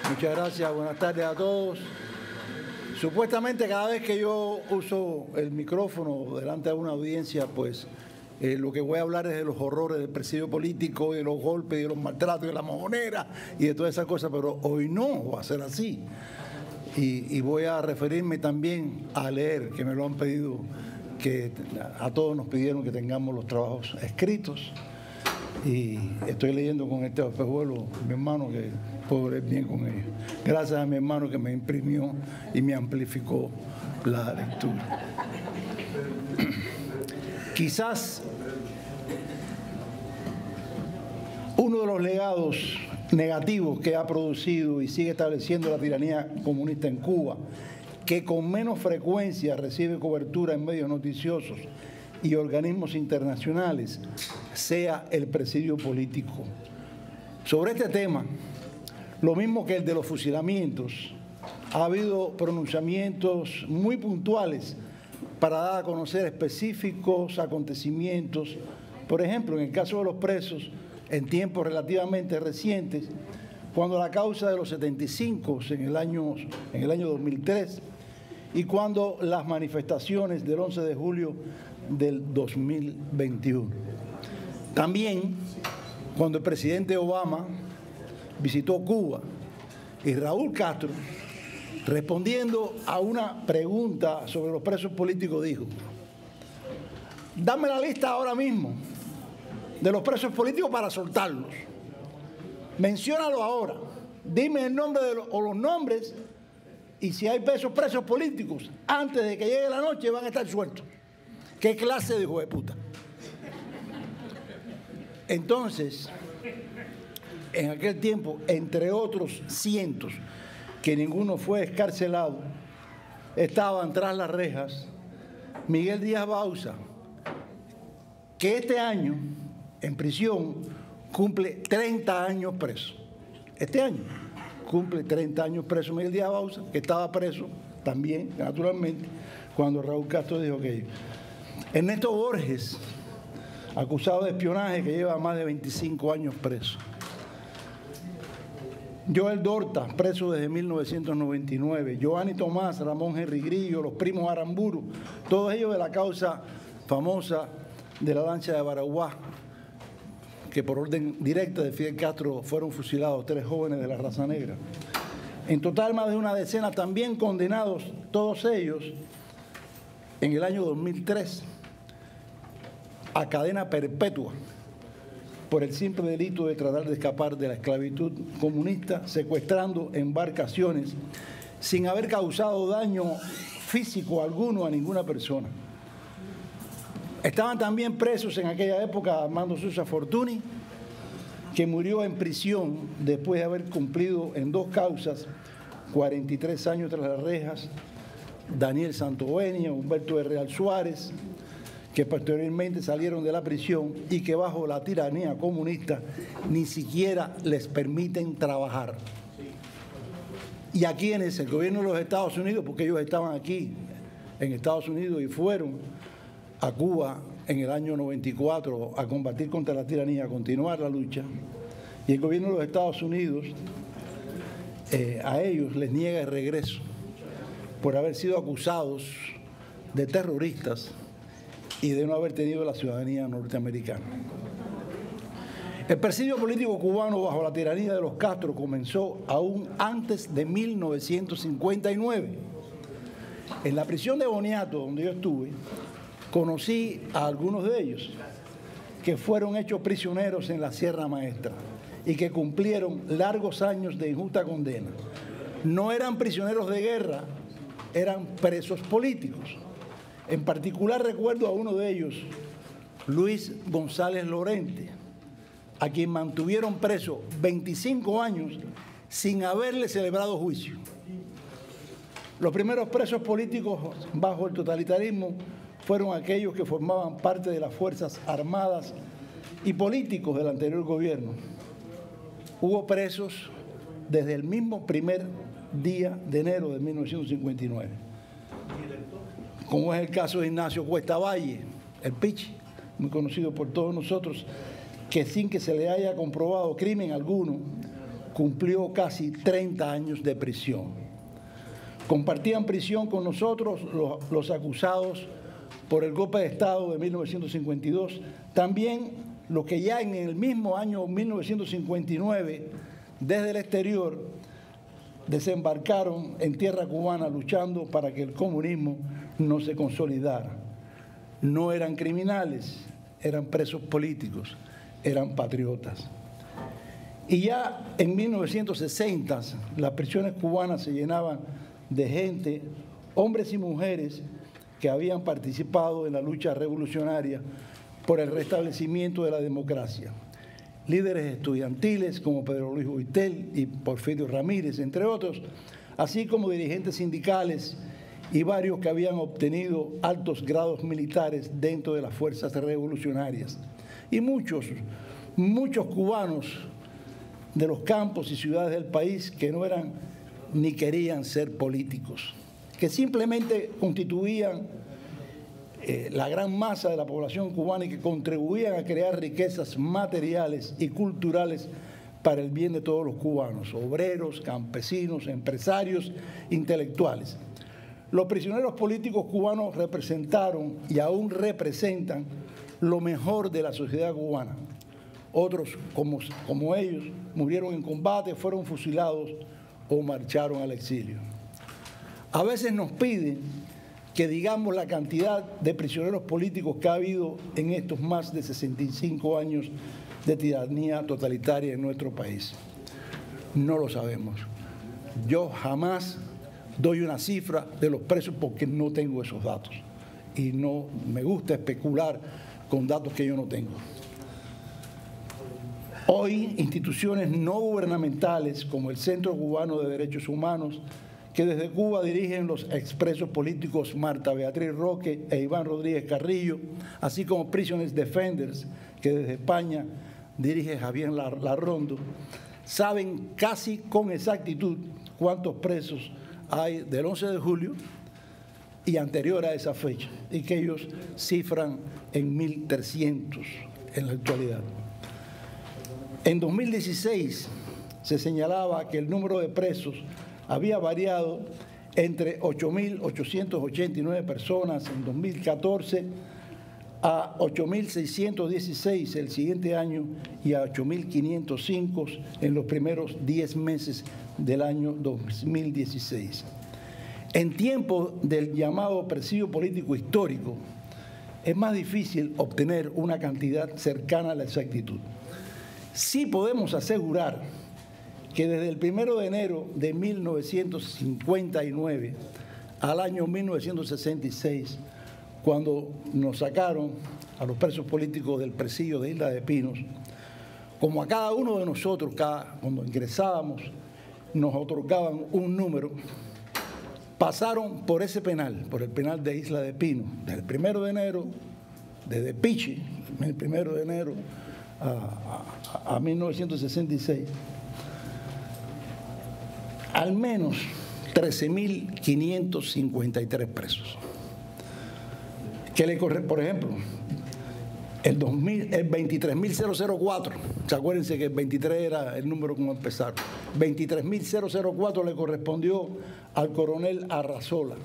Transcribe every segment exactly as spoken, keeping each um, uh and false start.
Muchas gracias, buenas tardes a todos. Supuestamente cada vez que yo uso el micrófono delante de una audiencia, pues eh, lo que voy a hablar es de los horrores del presidio político, de los golpes, de los maltratos, de la mojonera y de todas esas cosas, pero hoy no va a ser así. Y, y voy a referirme también a leer, que me lo han pedido, que a todos nos pidieron que tengamos los trabajos escritos. Y estoy leyendo con este espejuelo, mi hermano, que puedo leer bien con ellos. Gracias a mi hermano que me imprimió y me amplificó la lectura. Quizás uno de los legados negativos que ha producido y sigue estableciendo la tiranía comunista en Cuba, que con menos frecuencia recibe cobertura en medios noticiosos y organismos internacionales, sea el presidio político. Sobre este tema, lo mismo que el de los fusilamientos, ha habido pronunciamientos muy puntuales para dar a conocer específicos acontecimientos. Por ejemplo, en el caso de los presos, en tiempos relativamente recientes, cuando la causa de los setenta y cinco en el año, en el año dos mil tres, y cuando las manifestaciones del once de julio del dos mil veintiuno. También cuando el presidente Obama visitó Cuba y Raúl Castro, respondiendo a una pregunta sobre los presos políticos, dijo: dame la lista ahora mismo de los presos políticos para soltarlos. Menciónalo ahora. Dime el nombre de los, o los nombres, y si hay presos, presos políticos, antes de que llegue la noche van a estar sueltos. ¿Qué clase de hijo de puta? Entonces, en aquel tiempo, entre otros cientos, que ninguno fue excarcelado, estaban tras las rejas Miguel Díaz Bauza, que este año, en prisión, cumple treinta años preso. Este año cumple treinta años preso Miguel Díaz Bauza, que estaba preso también, naturalmente, cuando Raúl Castro dijo que... Ernesto Borges, acusado de espionaje, que lleva más de veinticinco años preso. Joel Dorta, preso desde mil novecientos noventa y nueve. Giovanni Tomás, Ramón Henry Grillo, los primos Aramburu, todos ellos de la causa famosa de la lancha de Baraguá, que por orden directa de Fidel Castro fueron fusilados tres jóvenes de la raza negra. En total, más de una decena también condenados, todos ellos, en el año dos mil tres, a cadena perpetua por el simple delito de tratar de escapar de la esclavitud comunista, secuestrando embarcaciones sin haber causado daño físico alguno a ninguna persona. Estaban también presos en aquella época Armando Sosa Fortuny, que murió en prisión después de haber cumplido en dos causas cuarenta y tres años tras las rejas, Daniel Santovenia, Humberto de Real Suárez, que posteriormente salieron de la prisión y que bajo la tiranía comunista ni siquiera les permiten trabajar. Y a quienes el gobierno de los Estados Unidos, porque ellos estaban aquí en Estados Unidos y fueron a Cuba en el año noventa y cuatro a combatir contra la tiranía, a continuar la lucha, y el gobierno de los Estados Unidos eh, a ellos les niega el regreso por haber sido acusados de terroristas y de no haber tenido la ciudadanía norteamericana. El presidio político cubano bajo la tiranía de los Castro comenzó aún antes de mil novecientos cincuenta y nueve. En la prisión de Boniato, donde yo estuve, conocí a algunos de ellos que fueron hechos prisioneros en la Sierra Maestra y que cumplieron largos años de injusta condena. No eran prisioneros de guerra, eran presos políticos. En particular recuerdo a uno de ellos, Luis González Lorente, a quien mantuvieron preso veinticinco años sin haberle celebrado juicio. Los primeros presos políticos bajo el totalitarismo fueron aquellos que formaban parte de las Fuerzas Armadas y políticos del anterior gobierno. Hubo presos desde el mismo primer día de enero de mil novecientos cincuenta y nueve. Como es el caso de Ignacio Cuesta Valle, el Pichi, muy conocido por todos nosotros, que sin que se le haya comprobado crimen alguno, cumplió casi treinta años de prisión. Compartían prisión con nosotros los, los acusados por el golpe de Estado de mil novecientos cincuenta y dos, también los que ya en el mismo año mil novecientos cincuenta y nueve, desde el exterior, desembarcaron en tierra cubana luchando para que el comunismo no se consolidara. No eran criminales, eran presos políticos, eran patriotas. Y ya en mil novecientos sesenta, las prisiones cubanas se llenaban de gente, hombres y mujeres, que habían participado en la lucha revolucionaria por el restablecimiento de la democracia. Líderes estudiantiles como Pedro Luis Boitel y Porfirio Ramírez, entre otros, así como dirigentes sindicales y varios que habían obtenido altos grados militares dentro de las fuerzas revolucionarias. Y muchos, muchos cubanos de los campos y ciudades del país que no eran ni querían ser políticos, que simplemente constituían eh, la gran masa de la población cubana y que contribuían a crear riquezas materiales y culturales para el bien de todos los cubanos, obreros, campesinos, empresarios, intelectuales. Los prisioneros políticos cubanos representaron y aún representan lo mejor de la sociedad cubana. Otros, como, como ellos, murieron en combate, fueron fusilados o marcharon al exilio. A veces nos piden que digamos la cantidad de prisioneros políticos que ha habido en estos más de sesenta y cinco años de tiranía totalitaria en nuestro país. No lo sabemos. Yo jamás doy una cifra de los presos porque no tengo esos datos y no me gusta especular con datos que yo no tengo. Hoy, instituciones no gubernamentales como el Centro Cubano de Derechos Humanos, que desde Cuba dirigen los expresos políticos Marta Beatriz Roque e Iván Rodríguez Carrillo, así como Prisoners Defenders, que desde España dirige Javier Larrondo, saben casi con exactitud cuántos presos hay del once de julio y anterior a esa fecha, y que ellos cifran en mil trescientos en la actualidad. En dos mil dieciséis se señalaba que el número de presos había variado entre ocho mil ochocientas ochenta y nueve personas en dos mil catorce a ocho mil seiscientos dieciséis el siguiente año y a ocho mil quinientos cinco en los primeros diez meses del año dos mil dieciséis. En tiempos del llamado presidio político histórico, es más difícil obtener una cantidad cercana a la exactitud. Sí podemos asegurar que desde el primero de enero de mil novecientos cincuenta y nueve al año mil novecientos sesenta y seis, cuando nos sacaron a los presos políticos del presidio de Isla de Pinos, como a cada uno de nosotros, cada, cuando ingresábamos, nos otorgaban un número, pasaron por ese penal, por el penal de Isla de Pinos, desde el primero de enero, desde Pichi, el primero de enero a, a, a mil novecientos sesenta y seis, al menos trece mil quinientos cincuenta y tres presos. ¿Qué le corre? Por ejemplo, el, el veintitrés mil cuatro, ¿se acuérdense que el veintitrés era el número como empezaron? veintitrés mil cuatro le correspondió al coronel Arrazola.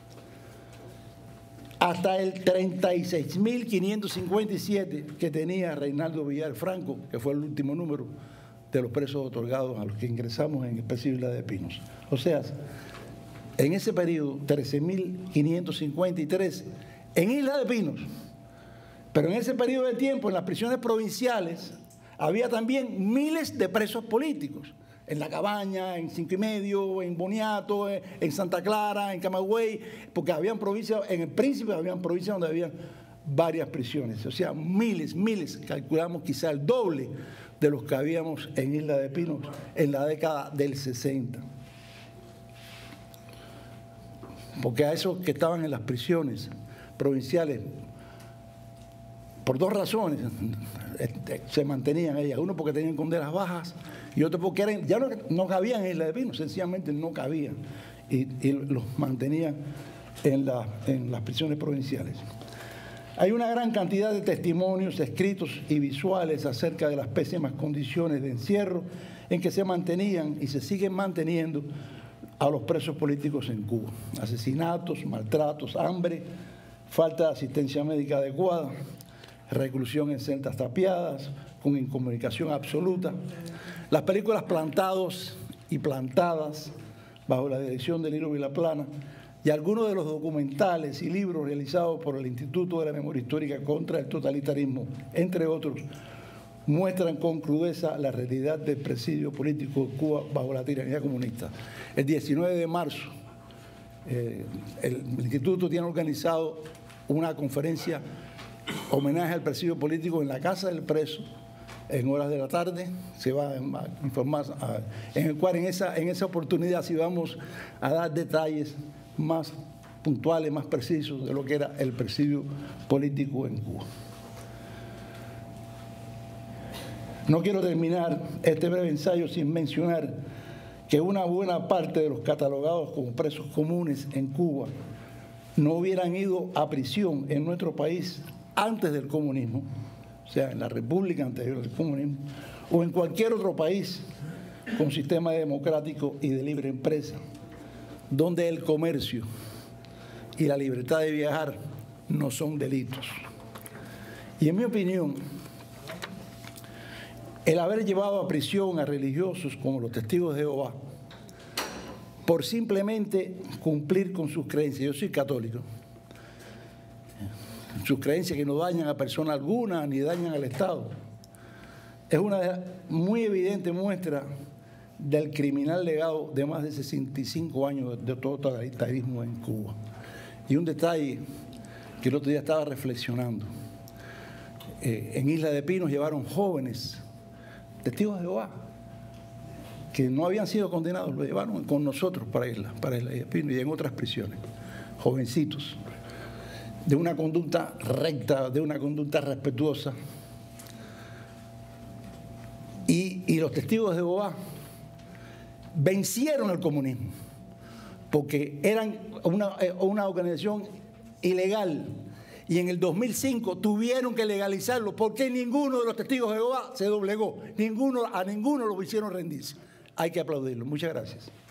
Hasta el treinta y seis mil quinientos cincuenta y siete que tenía Reinaldo Villar Franco, que fue el último número de los presos otorgados a los que ingresamos en el presidio Isla de Pinos. O sea, en ese periodo, trece mil quinientos cincuenta y tres en Isla de Pinos. Pero en ese periodo de tiempo, en las prisiones provinciales, había también miles de presos políticos. En La Cabaña, en Cinco y Medio, en Boniato, en Santa Clara, en Camagüey, porque habían provincias, en el Príncipe habían provincias donde había varias prisiones. O sea, miles, miles, calculamos quizá el doble de los que habíamos en Isla de Pinos en la década del sesenta. Porque a esos que estaban en las prisiones provinciales, por dos razones, se mantenían ellas. Uno porque tenían condenas bajas y otro porque eran, ya no, no cabían en Isla de Pinos, sencillamente no cabían y, y los mantenían en, la, en las prisiones provinciales. Hay una gran cantidad de testimonios escritos y visuales acerca de las pésimas condiciones de encierro en que se mantenían y se siguen manteniendo a los presos políticos en Cuba. Asesinatos, maltratos, hambre, falta de asistencia médica adecuada, reclusión en celdas tapiadas, con incomunicación absoluta. Las películas Plantados y Plantadas, bajo la dirección de Lino Vilaplana, y algunos de los documentales y libros realizados por el Instituto de la Memoria Histórica contra el Totalitarismo, entre otros, muestran con crudeza la realidad del presidio político de Cuba bajo la tiranía comunista. El diecinueve de marzo, eh, el, el Instituto tiene organizado una conferencia homenaje al presidio político en la Casa del Preso, en horas de la tarde. Se va a informar, a, en el cual en esa, en esa oportunidad sí vamos a dar detalles más puntuales, más precisos de lo que era el presidio político en Cuba. No quiero terminar este breve ensayo sin mencionar que una buena parte de los catalogados como presos comunes en Cuba no hubieran ido a prisión en nuestro país antes del comunismo, o sea, en la república anterior al comunismo, o en cualquier otro país con sistema democrático y de libre empresa, donde el comercio y la libertad de viajar no son delitos. Y en mi opinión, el haber llevado a prisión a religiosos como los testigos de Jehová por simplemente cumplir con sus creencias, yo soy católico, sus creencias que no dañan a persona alguna ni dañan al Estado, es una muy evidente muestra del criminal legado de más de sesenta y cinco años de totalitarismo en Cuba. Y un detalle que el otro día estaba reflexionando, eh, en Isla de Pinos llevaron jóvenes testigos de Jehová que no habían sido condenados, lo llevaron con nosotros para Isla, para Isla de Pinos y en otras prisiones, jovencitos, de una conducta recta, de una conducta respetuosa. Y, y los testigos de Jehová vencieron al comunismo, porque eran una, una organización ilegal, y en el dos mil cinco tuvieron que legalizarlo, porque ninguno de los testigos de Jehová se doblegó, ninguno, a ninguno lo hicieron rendirse. Hay que aplaudirlo. Muchas gracias.